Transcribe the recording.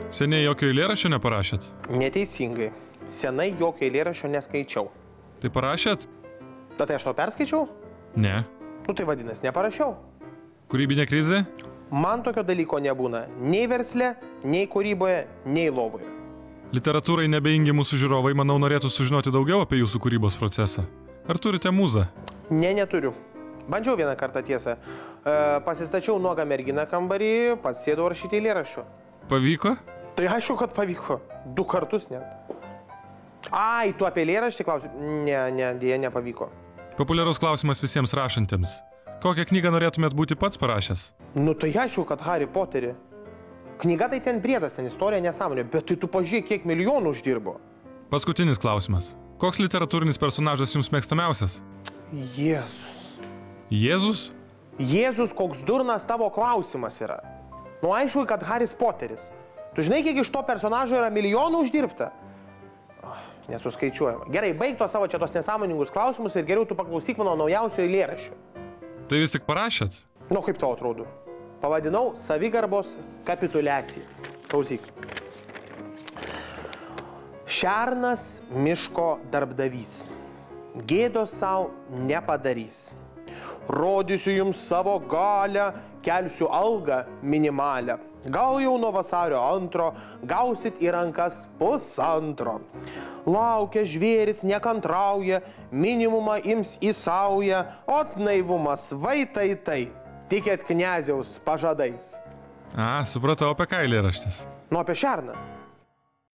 Seniai jokio eilėraščio neparašėt? Neteisingai. Senai jokio eilėraščio neskaičiau. Tai parašėt? Tai aš to perskaičiau? Ne. Nu tai vadinasi, neparašiau. Kūrybinė krizė? Man tokio dalyko nebūna. Nei versle, nei kūryboje, nei lovoje. Literatūrai nebeingi mūsų žiūrovai, manau, norėtų sužinoti daugiau apie jūsų kūrybos procesą. Ar turite mūzą? Ne, neturiu. Bandžiau vieną kartą tiesą. Pasistačiau nuogą merginą kambarį, pats sėdau rašyti eilėraščių. Pavyko? Tai aišku, kad pavyko. 2 kartus net. Ai, tu apie eilėraštį klausi? Ne, dėja nepavyko. Populiarus klausimas visiems rašantiems. Kokią knygą norėtumėt būti pats parašęs? Nu tai aišku, kad Harry Potterį. Knyga tai ten briedas, ten istorija nesąmonė, bet tai tu pažiūrėk, kiek milijonų uždirbo. Paskutinis klausimas. Koks literatūrinis personažas jums mėgstamiausias? Jėzus. Jėzus? Jėzus, koks durnas tavo klausimas yra. Nu aišku, kad Haris Poteris. Tu žinai, kiek iš to personažo yra milijonų uždirbta? Nesuskaičiuojama. Gerai, baig to savo čia tos nesąmoningus klausimus ir geriau tu paklausyk mano naujausio eilėraščio. Tai vis tik parašėt? Nu, kaip tau atrodo? Pavadinau savigarbos kapituliacija. Klausyk. Šernas miško darbdavys. Gėdos savo nepadarys. Rodysiu jums savo galią, kelsiu algą minimalią. Gal jau nuo vasario 2 gausit į rankas 1,5. Laukia žvėris, nekantrauja, minimumą ims į saują, ot naivumas, tai. Tikėt kniaziaus pažadais. Supratau, apie ką eilėraštis. Nu, apie šerną.